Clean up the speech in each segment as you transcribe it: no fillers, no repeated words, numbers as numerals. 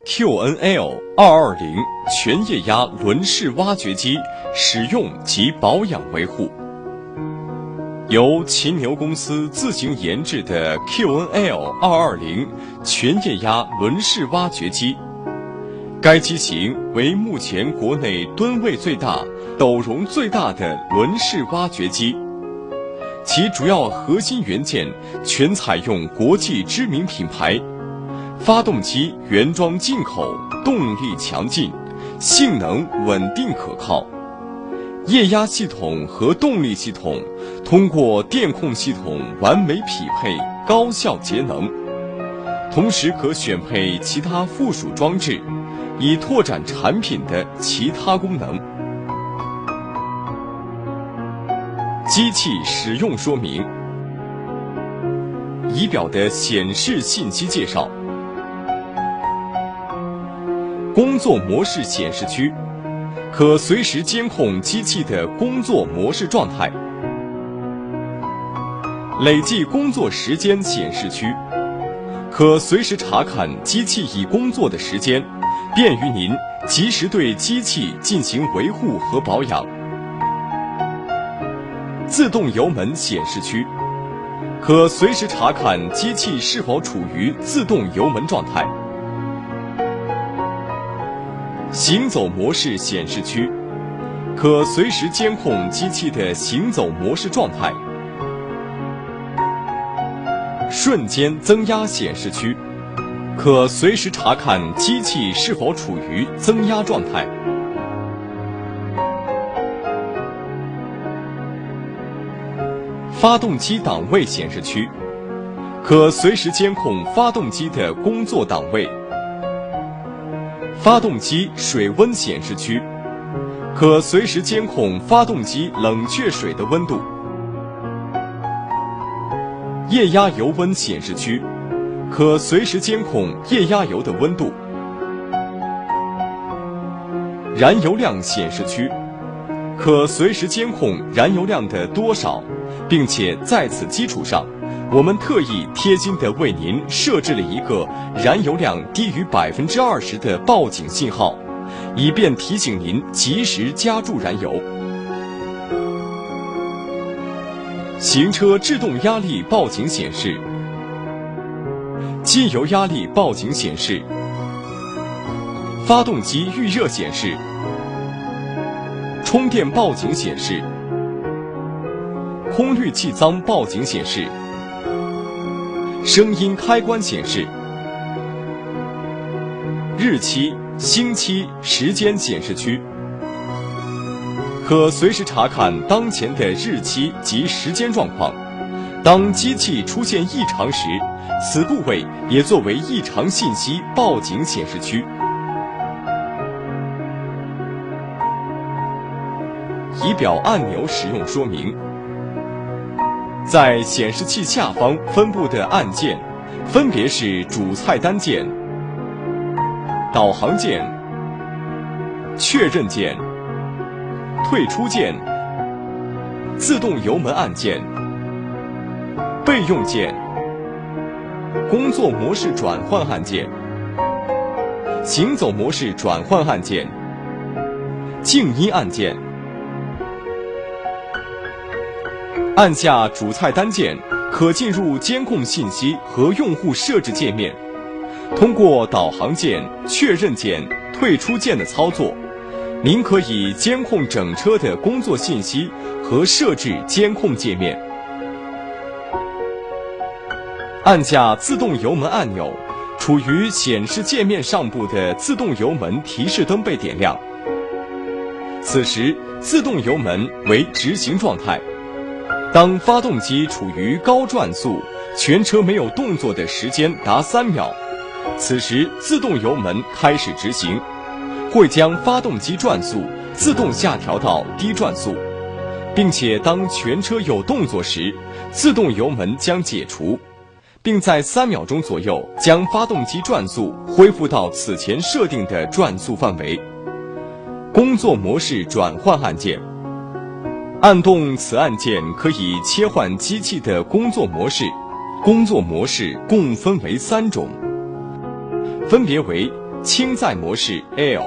QNL220全液压轮式挖掘机使用及保养维护。由秦牛公司自行研制的 QNL220全液压轮式挖掘机，该机型为目前国内吨位最大、斗容最大的轮式挖掘机，其主要核心元件全采用国际知名品牌，发动机原装进口，动力强劲，性能稳定可靠。液压系统和动力系统通过电控系统完美匹配，高效节能，同时可选配其他附属装置，以拓展产品的其他功能。机器使用说明。仪表的显示信息介绍。工作模式显示区可随时监控机器的工作模式状态。累计工作时间显示区可随时查看机器已工作的时间，便于您及时对机器进行维护和保养。自动油门显示区可随时查看机器是否处于自动油门状态。行走模式显示区可随时监控机器的行走模式状态。瞬间增压显示区可随时查看机器是否处于增压状态。发动机档位显示区可随时监控发动机的工作档位。发动机水温显示区可随时监控发动机冷却水的温度。液压油温显示区可随时监控液压油的温度。燃油量显示区可随时监控燃油量的多少，并且在此基础上，我们特意贴心地为您设置了一个燃油量低于20%的报警信号，以便提醒您及时加注燃油。行车制动压力报警显示。机油压力报警显示。发动机预热显示。充电报警显示。空滤器脏报警显示。声音开关显示。日期、星期、时间显示区可随时查看当前的日期及时间状况。当机器出现异常时，此部位也作为异常信息报警显示区。仪表按钮使用说明。在显示器下方分布的按键分别是主菜单键、导航键、确认键、退出键、自动油门按键、备用键、工作模式转换按键、行走模式转换按键、静音按键。按下主菜单键，可进入监控信息和用户设置界面。通过导航键、确认键、退出键的操作，您可以监控整车的工作信息和设置监控界面。按下自动油门按钮，处于显示界面上部的自动油门提示灯被点亮。此时，自动油门为执行状态。当发动机处于高转速，全车没有动作的时间达3秒，此时自动油门开始执行，会将发动机转速自动下调到低转速，并且当全车有动作时，自动油门将解除，并在3秒钟左右将发动机转速恢复到此前设定的转速范围。工作模式转换按键。按动此按键可以切换机器的工作模式，工作模式共分为3种，分别为轻载模式 L，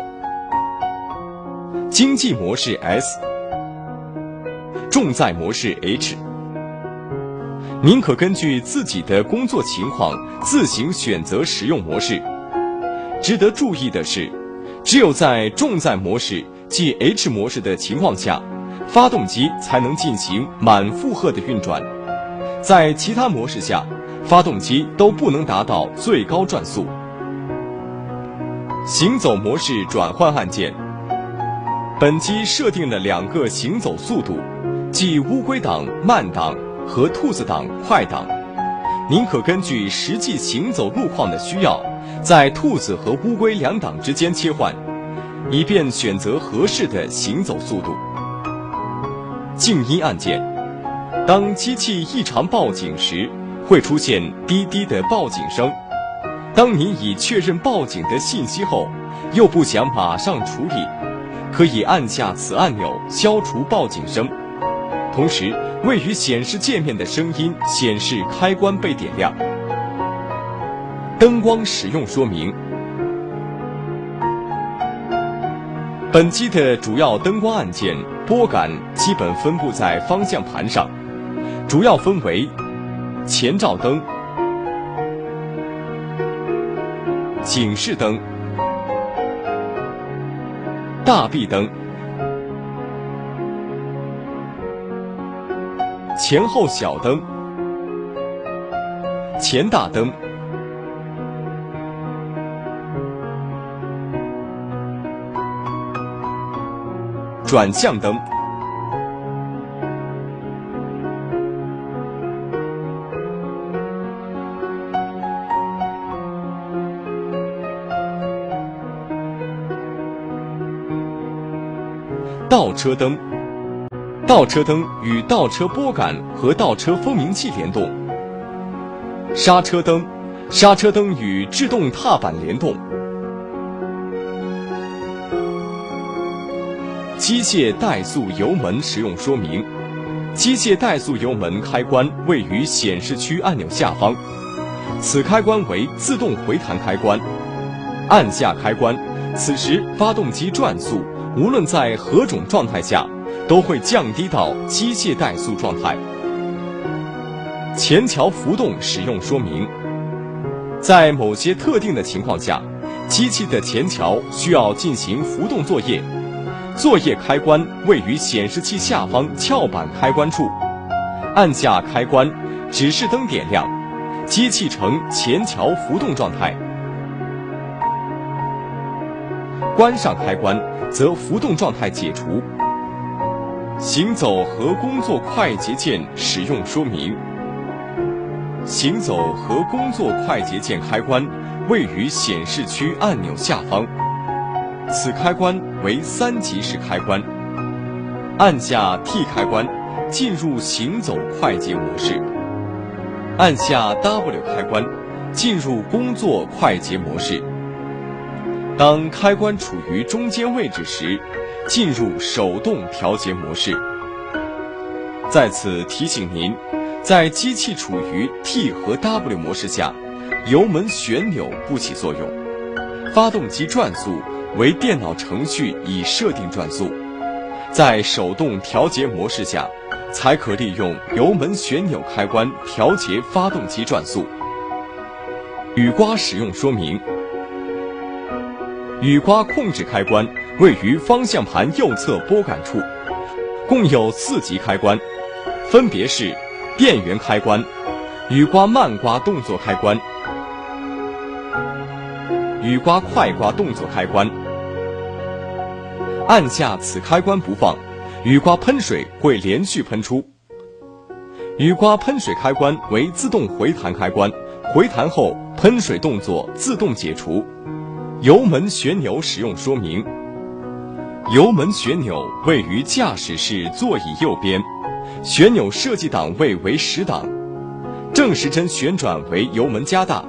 经济模式 S， 重载模式 H。您可根据自己的工作情况自行选择使用模式。值得注意的是，只有在重载模式即 H 模式的情况下，发动机才能进行满负荷的运转。在其他模式下，发动机都不能达到最高转速。行走模式转换按键，本机设定了2个行走速度，即乌龟档慢档和兔子档快档。您可根据实际行走路况的需要，在兔子和乌龟2档之间切换，以便选择合适的行走速度。静音按键，当机器异常报警时，会出现滴滴的报警声。当您已确认报警的信息后，又不想马上处理，可以按下此按钮消除报警声。同时，位于显示界面的声音显示开关被点亮。灯光使用说明。本机的主要灯光按键拨杆基本分布在方向盘上，主要分为前照灯、警示灯、大臂灯、前后小灯、前大灯、转向灯。倒车灯，倒车灯与倒车拨杆和倒车风鸣器联动。刹车灯，刹车灯与制动踏板联动。机械怠速油门使用说明。机械怠速油门开关位于显示区按钮下方，此开关为自动回弹开关。按下开关，此时发动机转速无论在何种状态下都会降低到机械怠速状态。前桥浮动使用说明。在某些特定的情况下，机器的前桥需要进行浮动作业，作业开关位于显示器下方翘板开关处。按下开关，指示灯点亮，机器呈前桥浮动状态。关上开关，则浮动状态解除。行走和工作快捷键使用说明。行走和工作快捷键开关位于显示区按钮下方，此开关为3级式开关。按下 T 开关，进入行走快捷模式。按下 W 开关，进入工作快捷模式。当开关处于中间位置时，进入手动调节模式。在此提醒您，在机器处于 T 和 W 模式下，油门旋钮不起作用，发动机转速为电脑程序已设定转速。在手动调节模式下，才可利用油门旋钮开关调节发动机转速。雨刮使用说明。雨刮控制开关位于方向盘右侧拨杆处，共有4级开关，分别是电源开关、雨刮慢刮动作开关、雨刮快刮动作开关。按下此开关不放，雨刮喷水会连续喷出。雨刮喷水开关为自动回弹开关，回弹后喷水动作自动解除。油门旋钮使用说明。油门旋钮位于驾驶室座椅右边，旋钮设计档位为10档，正时针旋转为油门加大，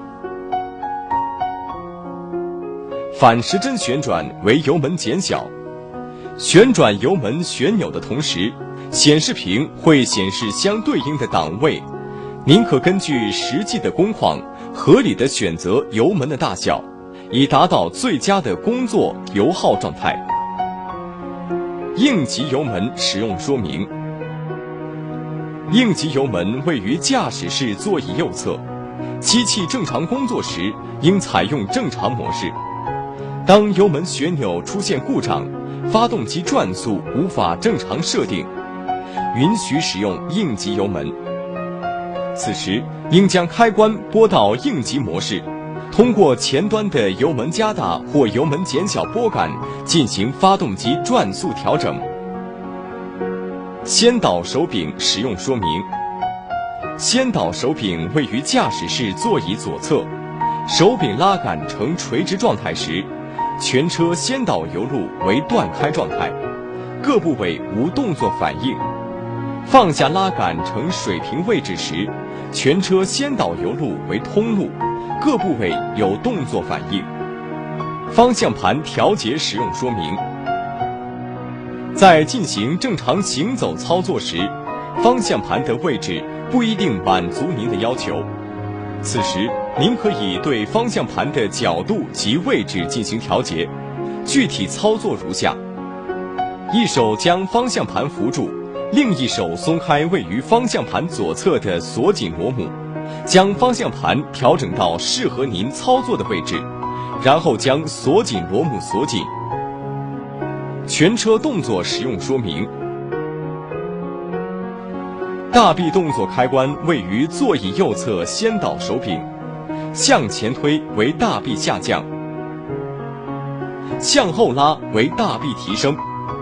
反时针旋转为油门减小。旋转油门旋钮的同时，显示屏会显示相对应的档位，您可根据实际的工况合理的选择油门的大小， 以达到最佳的工作油耗状态。应急油门使用说明。应急油门位于驾驶室座椅右侧，机器正常工作时应采用正常模式。当油门旋钮出现故障，发动机转速无法正常设定，允许使用应急油门。此时应将开关拨到应急模式，通过前端的油门加大或油门减小拨杆进行发动机转速调整。先导手柄使用说明。先导手柄位于驾驶室座椅左侧，手柄拉杆呈垂直状态时，全车先导油路为断开状态，各部位无动作反应。放下拉杆呈水平位置时，全车先导油路为通路，各部位有动作反应。方向盘调节使用说明。在进行正常行走操作时，方向盘的位置不一定满足您的要求，此时您可以对方向盘的角度及位置进行调节。具体操作如下：一手将方向盘扶住，另一手松开位于方向盘左侧的锁紧螺母，将方向盘调整到适合您操作的位置，然后将锁紧螺母锁紧。全车动作使用说明。大臂动作开关位于座椅右侧先导手柄，向前推为大臂下降，向后拉为大臂提升。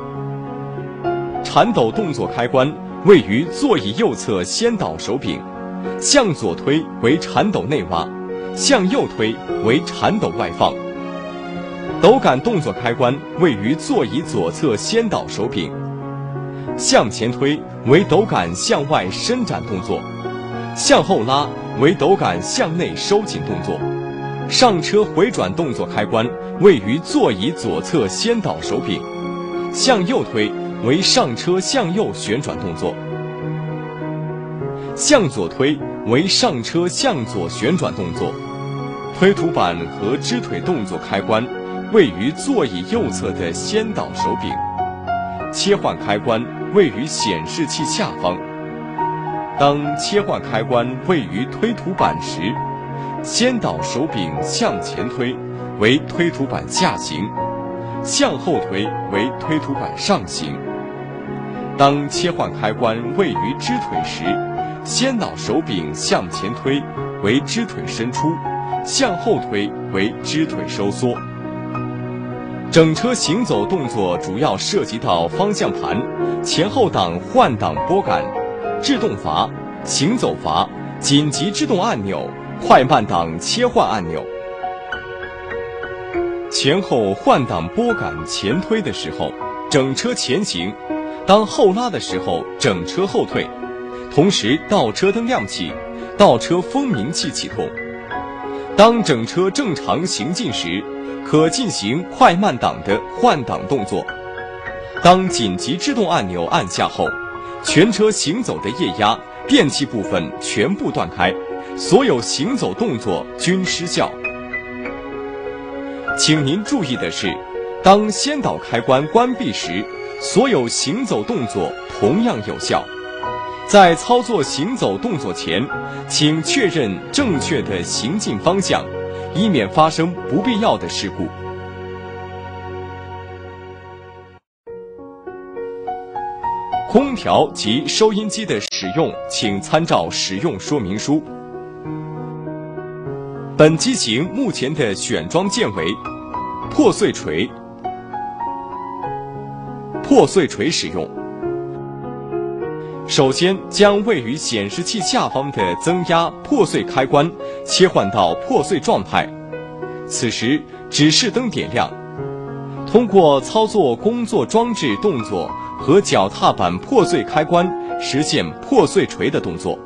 铲斗动作开关位于座椅右侧先导手柄，向左推为铲斗内挖，向右推为铲斗外放。斗杆动作开关位于座椅左侧先导手柄，向前推为斗杆向外伸展动作，向后拉为斗杆向内收紧动作。上车回转动作开关位于座椅左侧先导手柄，向右推为上车向右旋转动作，向左推为上车向左旋转动作。推土板和支腿动作开关位于座椅右侧的先导手柄，切换开关位于显示器下方。当切换开关位于推土板时，先导手柄向前推为推土板下行，向后推为推土板上行。当切换开关位于支腿时，先导手柄向前推为支腿伸出，向后推为支腿收缩。整车行走动作主要涉及到方向盘、前后档换挡拨杆、制动阀、行走阀、紧急制动按钮、快慢档切换按钮。前后换挡拨杆前推的时候，整车前行；当后拉的时候，整车后退。同时倒车灯亮起，倒车风鸣器启动。当整车正常行进时，可进行快慢档的换挡动作。当紧急制动按钮按下后，全车行走的液压、电气部分全部断开，所有行走动作均失效。请您注意的是，当先导开关关闭时，所有行走动作同样有效。在操作行走动作前，请确认正确的行进方向，以免发生不必要的事故。空调及收音机的使用，请参照使用说明书。本机型目前的选装件为破碎锤。破碎锤使用。首先将位于显示器下方的增压破碎开关切换到破碎状态，此时指示灯点亮。通过操作工作装置动作和脚踏板破碎开关实现破碎锤的动作。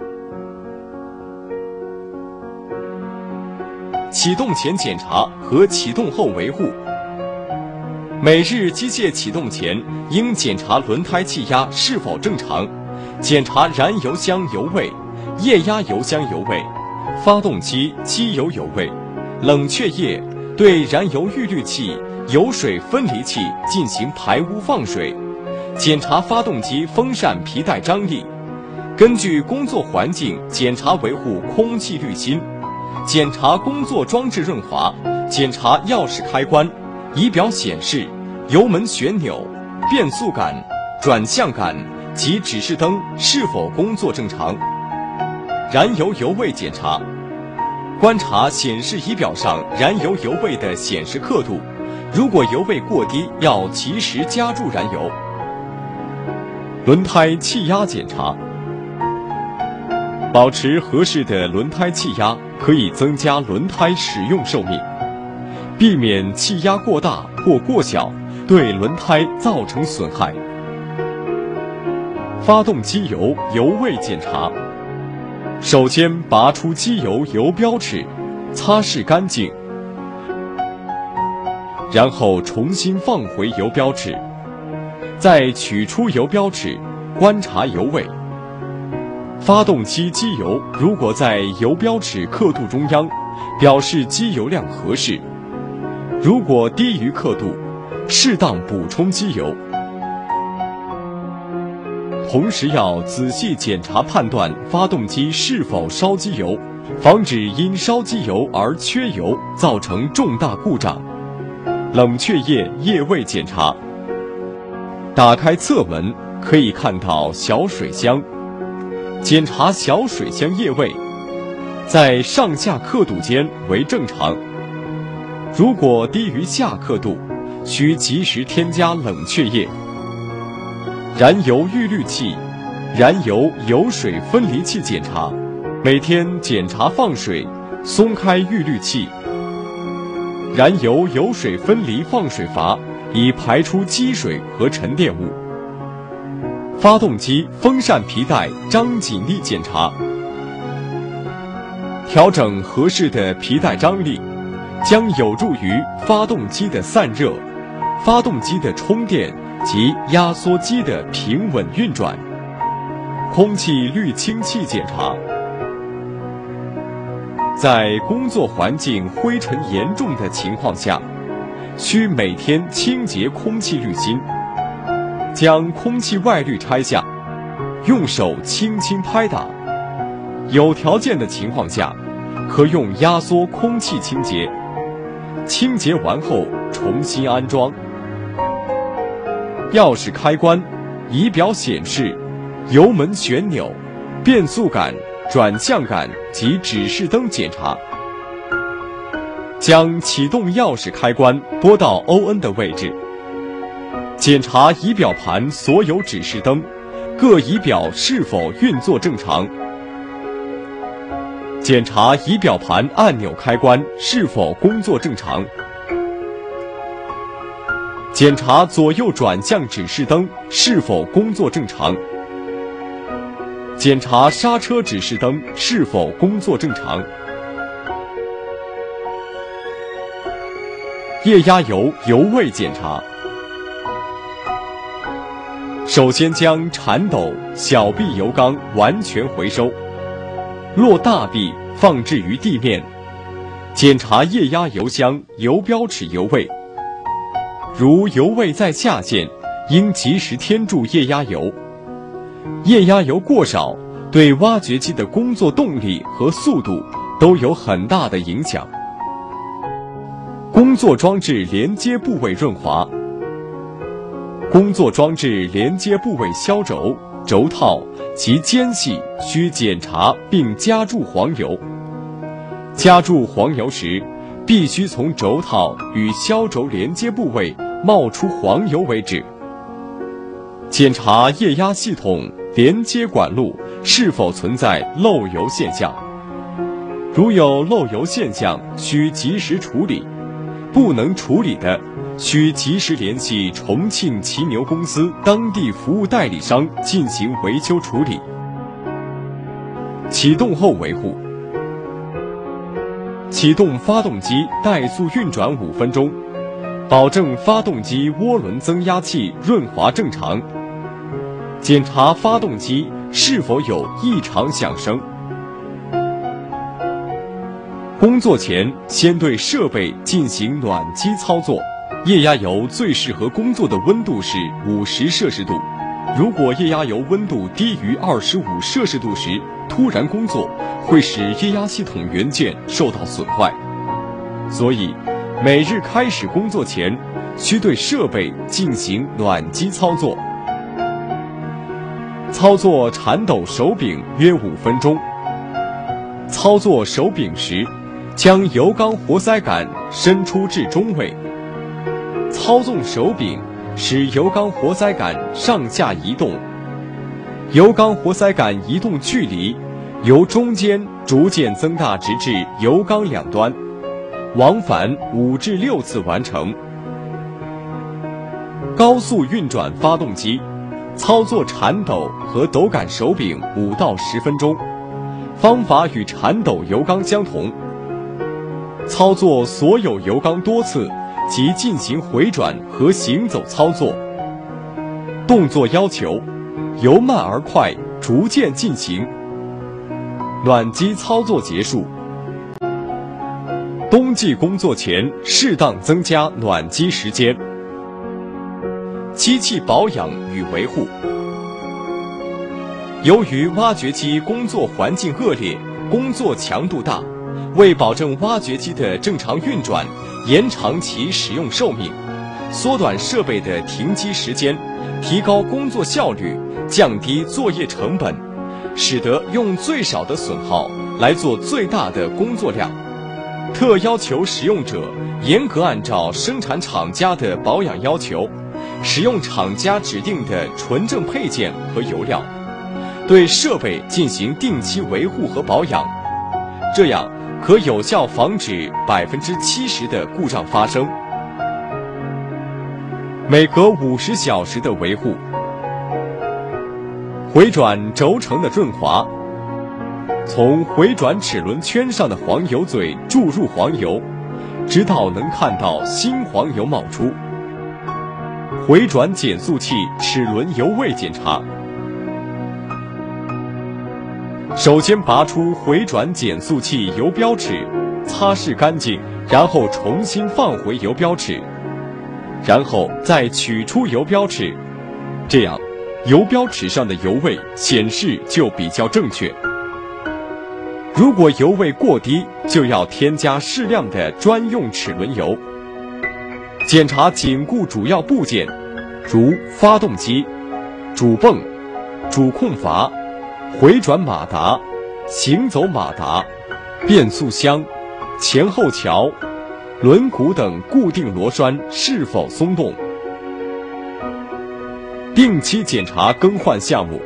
启动前检查和启动后维护。每日机械启动前应检查轮胎气压是否正常，检查燃油箱油位、液压油箱油位、发动机机油油位、冷却液、 对燃油预滤器、油水分离器进行排污放水，检查发动机风扇皮带张力，根据工作环境检查维护空气滤芯，检查工作装置润滑，检查钥匙开关、仪表显示、油门旋钮、变速杆、转向杆及指示灯是否工作正常。燃油油位检查，观察显示仪表上燃油油位的显示刻度，如果油位过低，要及时加注燃油。轮胎气压检查，保持合适的轮胎气压可以增加轮胎使用寿命，避免气压过大或过小对轮胎造成损害。发动机油油位检查，首先拔出机油油标尺，擦拭干净，然后重新放回油标尺，再取出油标尺，观察油位。发动机机油如果在油标尺刻度中央，表示机油量合适；如果低于刻度，适当补充机油。同时要仔细检查判断发动机是否烧机油，防止因烧机油而缺油造成重大故障。冷却液液位检查，打开侧门可以看到小水箱，检查小水箱液位，在上下刻度间为正常，如果低于下刻度，需及时添加冷却液。燃油预滤器、燃油油水分离器检查，每天检查放水，松开预滤器。燃油油水分离放水阀以排出积水和沉淀物。发动机风扇皮带张紧力检查，调整合适的皮带张力，将有助于发动机的散热、发动机的充电及压缩机的平稳运转。空气滤清器检查，在工作环境灰尘严重的情况下，需每天清洁空气滤芯，将空气外滤拆下，用手轻轻拍打。有条件的情况下，可用压缩空气清洁。清洁完后重新安装。钥匙开关、仪表显示、油门旋钮、变速杆、转向杆及指示灯检查。将启动钥匙开关拨到 ON 的位置。检查仪表盘所有指示灯，各仪表是否运作正常。检查仪表盘按钮开关是否工作正常。检查左右转向指示灯是否工作正常。检查刹车指示灯是否工作正常。液压油油位检查，首先将铲斗、小臂油缸完全回收，落大臂放置于地面，检查液压油箱油标尺油位。如油位在下限，应及时添注液压油。液压油过少，对挖掘机的工作动力和速度都有很大的影响。工作装置连接部位润滑，工作装置连接部位销轴、轴套及间隙需检查并加注黄油。加注黄油时，必须从轴套与销轴连接部位冒出黄油为止。检查液压系统连接管路是否存在漏油现象，如有漏油现象，需及时处理，不能处理的，需及时联系重庆骑牛公司当地服务代理商进行维修处理。启动后维护，启动发动机怠速运转5分钟，保证发动机涡轮增压器润滑正常。检查发动机是否有异常响声。 工作前先对设备进行暖机操作。液压油最适合工作的温度是50摄氏度，如果液压油温度低于25摄氏度时突然工作，会使液压系统元件受到损坏。所以，每日开始工作前，需对设备进行暖机操作。操作铲斗手柄约5分钟。操作手柄时，将油缸活塞杆伸出至中位，操纵手柄使油缸活塞杆上下移动，油缸活塞杆移动距离由中间逐渐增大直至油缸两端，往返5至6次完成。高速运转发动机，操作铲斗和斗杆手柄5到10分钟，方法与铲斗油缸相同。操作所有油缸多次即进行回转和行走操作。动作要求由慢而快，逐渐进行。暖机操作结束。冬季工作前适当增加暖机时间。机器保养与维护。由于挖掘机工作环境恶劣，工作强度大，为保证挖掘机的正常运转，延长其使用寿命，缩短设备的停机时间，提高工作效率，降低作业成本，使得用最少的损耗来做最大的工作量。特要求使用者严格按照生产厂家的保养要求，使用厂家指定的纯正配件和油料，对设备进行定期维护和保养，这样可有效防止70%的故障发生。每隔50小时的维护。回转轴承的润滑，从回转齿轮圈上的黄油嘴注入黄油，直到能看到新黄油冒出。回转减速器齿轮油位检查。首先拔出回转减速器油标尺，擦拭干净，然后重新放回油标尺，然后再取出油标尺，这样油标尺上的油位显示就比较正确。如果油位过低，就要添加适量的专用齿轮油。检查紧固主要部件，如发动机、主泵、主控阀、回转马达、行走马达、变速箱、前后桥、轮毂等固定螺栓是否松动。定期检查更换项目。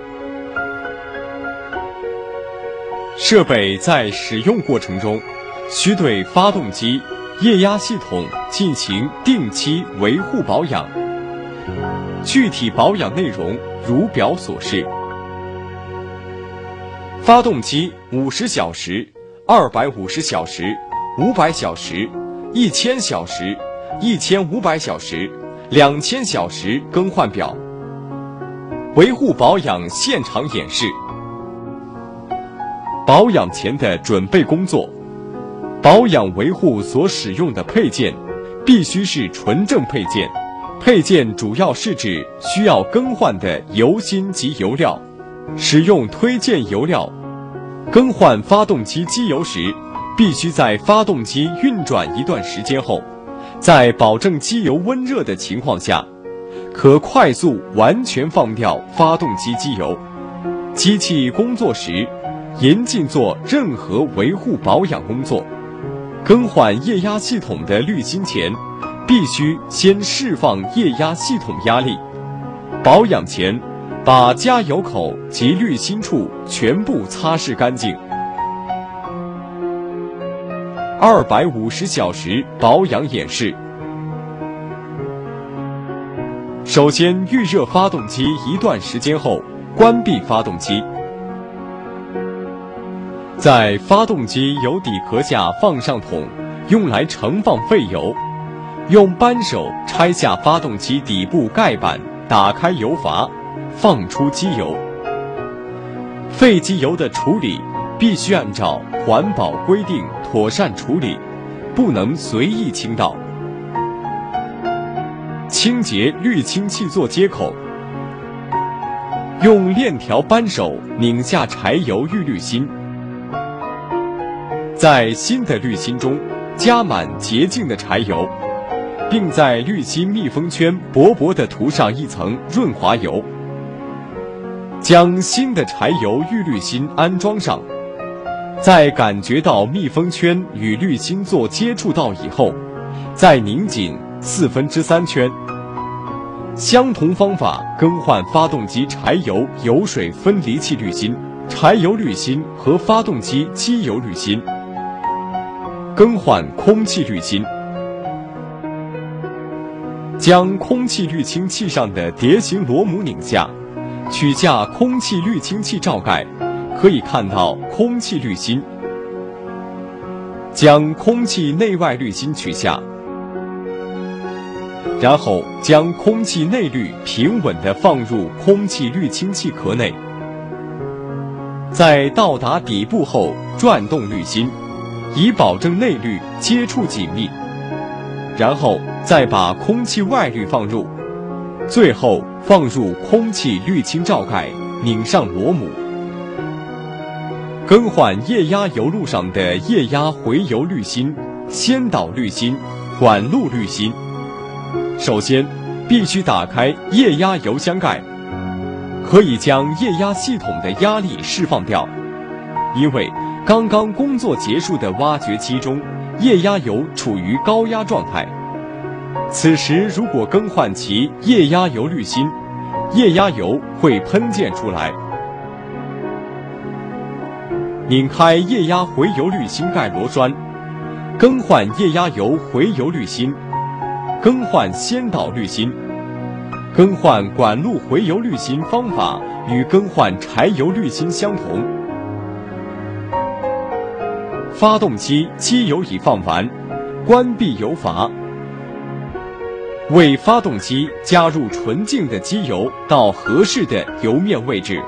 设备在使用过程中，需对发动机、液压系统进行定期维护保养。具体保养内容如表所示。发动机50小时、250小时、500小时、1000小时、1500小时、2000小时更换表。维护保养现场演示。保养前的准备工作。保养维护所使用的配件必须是纯正配件，配件主要是指需要更换的油芯及油料，使用推荐油料。更换发动机机油时，必须在发动机运转一段时间后，在保证机油温热的情况下，可快速完全放掉发动机机油。机器工作时，严禁做任何维护保养工作。更换液压系统的滤芯前，必须先释放液压系统压力。保养前，把加油口及滤芯处全部擦拭干净。250小时保养演示。首先预热发动机一段时间后，关闭发动机。在发动机油底壳下放上桶，用来盛放废油。用扳手拆下发动机底部盖板，打开油阀，放出机油。废机油的处理必须按照环保规定妥善处理，不能随意倾倒。清洁滤清器座接口，用链条扳手拧下柴油预滤芯，在新的滤芯中加满洁净的柴油，并在滤芯密封圈薄薄地涂上一层润滑油。将新的柴油预滤芯安装上，在感觉到密封圈与滤芯座接触到以后，再拧紧3/4圈。相同方法更换发动机柴油油水分离器滤芯、柴油滤芯和发动机机油滤芯。更换空气滤芯，将空气滤清器上的蝶形螺母拧下，取下空气滤清器罩盖，可以看到空气滤芯。将空气内外滤芯取下，然后将空气内滤平稳地放入空气滤清器壳内，在到达底部后转动滤芯，以保证内滤接触紧密，然后再把空气外滤放入，最后放入空气滤清罩盖，拧上螺母。更换液压油路上的液压回油滤芯、先导滤芯、管路滤芯。首先必须打开液压油箱盖，可以将液压系统的压力释放掉，因为刚刚工作结束的挖掘机中液压油处于高压状态，此时如果更换其液压油滤芯，液压油会喷溅出来。拧开液压回油滤芯盖螺栓，更换液压油回油滤芯，更换先导滤芯。更换管路回油滤芯方法与更换柴油滤芯相同。发动机机油已放完，关闭油阀，为发动机加入纯净的机油到合适的油面位置。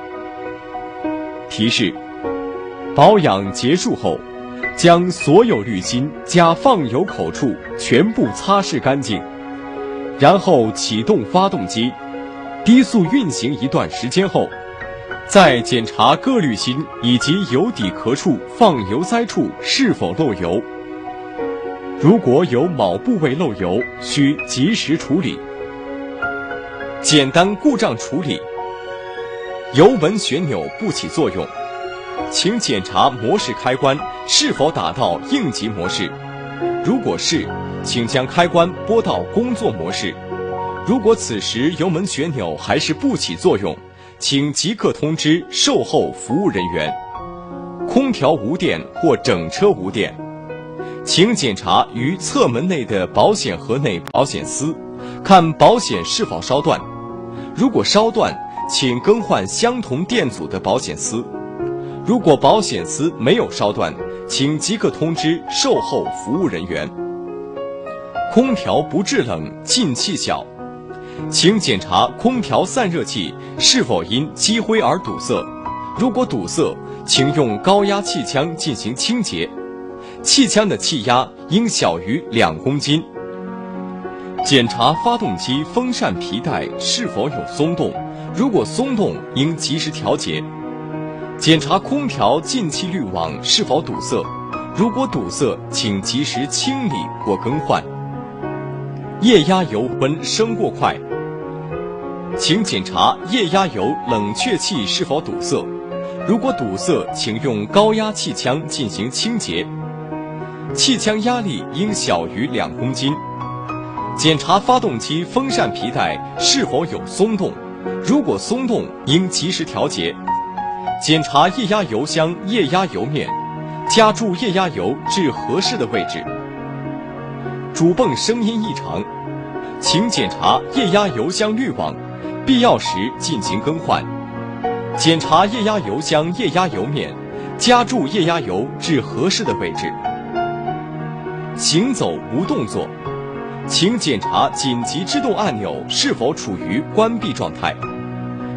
提示：保养结束后，将所有滤芯加放油口处全部擦拭干净，然后启动发动机，低速运行一段时间后，再检查各滤芯以及油底壳处放油塞处是否漏油。如果有某部位漏油，需及时处理。简单故障处理：油门旋钮不起作用，请检查模式开关是否打到应急模式，如果是，请将开关拨到工作模式。如果此时油门旋钮还是不起作用，请即刻通知售后服务人员。空调无电或整车无电，请检查于侧门内的保险盒内保险丝，看保险是否烧断。如果烧断，请更换相同电阻的保险丝。如果保险丝没有烧断，请即刻通知售后服务人员。空调不制冷，进气小，请检查空调散热器是否因积灰而堵塞。如果堵塞，请用高压气枪进行清洁，气枪的气压应小于2公斤。检查发动机风扇皮带是否有松动，如果松动，应及时调节。检查空调进气滤网是否堵塞，如果堵塞，请及时清理或更换。液压油温升过快，请检查液压油冷却器是否堵塞，如果堵塞，请用高压气枪进行清洁，气枪压力应小于2公斤。检查发动机风扇皮带是否有松动，如果松动，应及时调节。检查液压油箱液压油面，加注液压油至合适的位置。主泵声音异常，请检查液压油箱滤网，必要时进行更换。检查液压油箱液压油面，加注液压油至合适的位置。行走无动作，请检查紧急制动按钮是否处于关闭状态。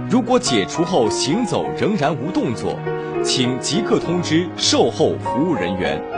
如果解除后行走仍然无动作，请即刻通知售后服务人员。